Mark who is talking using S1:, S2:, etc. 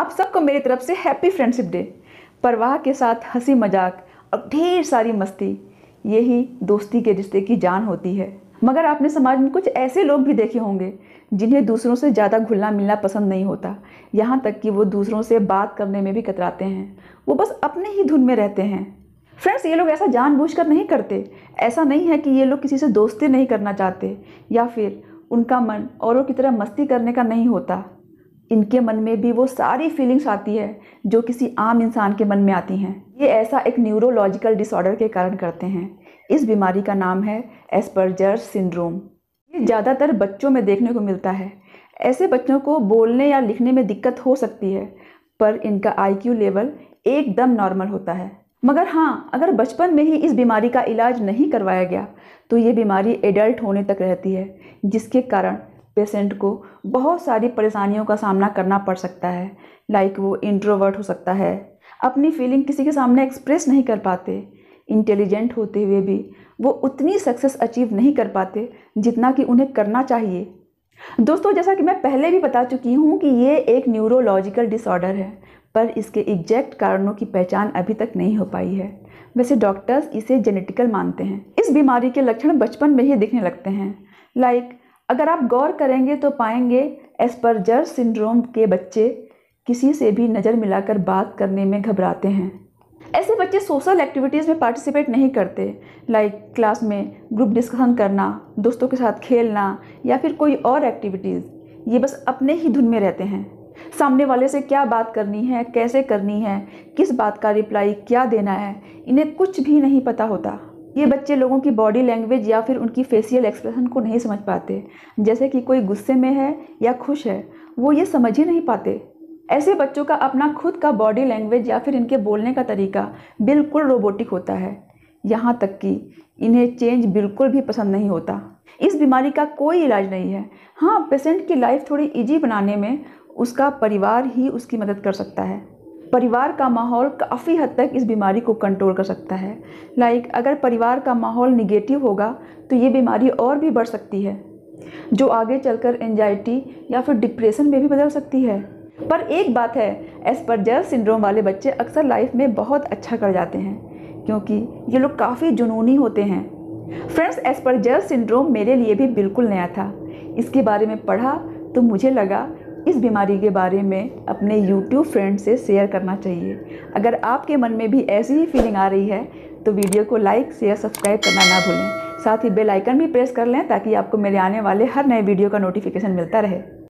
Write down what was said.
S1: आप सबको मेरी तरफ से हैप्पी फ्रेंडशिप डे। परवाह के साथ हंसी मजाक और ढेर सारी मस्ती, यही दोस्ती के रिश्ते की जान होती है। मगर आपने समाज में कुछ ऐसे लोग भी देखे होंगे जिन्हें दूसरों से ज़्यादा घुलना मिलना पसंद नहीं होता, यहाँ तक कि वो दूसरों से बात करने में भी कतराते हैं। वो बस अपने ही धुन में रहते हैं। फ्रेंड्स, ये लोग ऐसा जानबूझकर नहीं करते। ऐसा नहीं है कि ये लोग किसी से दोस्ती नहीं करना चाहते या फिर उनका मन औरों की तरह मस्ती करने का नहीं होता। इनके मन में भी वो सारी फीलिंग्स आती है जो किसी आम इंसान के मन में आती हैं। ये ऐसा एक न्यूरोलॉजिकल डिसऑर्डर के कारण करते हैं। इस बीमारी का नाम है एस्पर्जर सिंड्रोम। ये ज़्यादातर बच्चों में देखने को मिलता है। ऐसे बच्चों को बोलने या लिखने में दिक्कत हो सकती है, पर इनका IQ लेवल एकदम नॉर्मल होता है। मगर हाँ, अगर बचपन में ही इस बीमारी का इलाज नहीं करवाया गया तो ये बीमारी एडल्ट होने तक रहती है, जिसके कारण पेशेंट को बहुत सारी परेशानियों का सामना करना पड़ सकता है। लाइक वो इंट्रोवर्ट हो सकता है, अपनी फीलिंग किसी के सामने एक्सप्रेस नहीं कर पाते, इंटेलिजेंट होते हुए भी वो उतनी सक्सेस अचीव नहीं कर पाते जितना कि उन्हें करना चाहिए। दोस्तों, जैसा कि मैं पहले भी बता चुकी हूँ कि ये एक न्यूरोलॉजिकल डिसऑर्डर है, पर इसके एग्जैक्ट कारणों की पहचान अभी तक नहीं हो पाई है। वैसे डॉक्टर्स इसे जेनेटिकल मानते हैं। इस बीमारी के लक्षण बचपन में ही दिखने लगते हैं। लाइक अगर आप गौर करेंगे तो पाएंगे एस्पर्जर सिंड्रोम के बच्चे किसी से भी नज़र मिलाकर बात करने में घबराते हैं। ऐसे बच्चे सोशल एक्टिविटीज़ में पार्टिसिपेट नहीं करते, लाइक क्लास में ग्रुप डिस्कशन करना, दोस्तों के साथ खेलना या फिर कोई और एक्टिविटीज़। ये बस अपने ही धुन में रहते हैं। सामने वाले से क्या बात करनी है, कैसे करनी है, किस बात का रिप्लाई क्या देना है, इन्हें कुछ भी नहीं पता होता। ये बच्चे लोगों की बॉडी लैंग्वेज या फिर उनकी फेशियल एक्सप्रेशन को नहीं समझ पाते, जैसे कि कोई गुस्से में है या खुश है, वो ये समझ ही नहीं पाते। ऐसे बच्चों का अपना खुद का बॉडी लैंग्वेज या फिर इनके बोलने का तरीका बिल्कुल रोबोटिक होता है, यहाँ तक कि इन्हें चेंज बिल्कुल भी पसंद नहीं होता। इस बीमारी का कोई इलाज नहीं है। हाँ, पेशेंट की लाइफ थोड़ी ईजी बनाने में उसका परिवार ही उसकी मदद कर सकता है। परिवार का माहौल काफ़ी हद तक इस बीमारी को कंट्रोल कर सकता है। लाइक अगर परिवार का माहौल निगेटिव होगा तो ये बीमारी और भी बढ़ सकती है, जो आगे चलकर एंजाइटी या फिर डिप्रेशन में भी बदल सकती है। पर एक बात है, एस्पर्जर सिंड्रोम वाले बच्चे अक्सर लाइफ में बहुत अच्छा कर जाते हैं, क्योंकि ये लोग काफ़ी जुनूनी होते हैं। फ्रेंड्स, एस्पर्जर सिंड्रोम मेरे लिए भी बिल्कुल नया था। इसके बारे में पढ़ा तो मुझे लगा इस बीमारी के बारे में अपने YouTube फ्रेंड से शेयर करना चाहिए। अगर आपके मन में भी ऐसी ही फीलिंग आ रही है तो वीडियो को लाइक, शेयर, सब्सक्राइब करना ना भूलें। साथ ही बेल आइकन भी प्रेस कर लें ताकि आपको मेरे आने वाले हर नए वीडियो का नोटिफिकेशन मिलता रहे।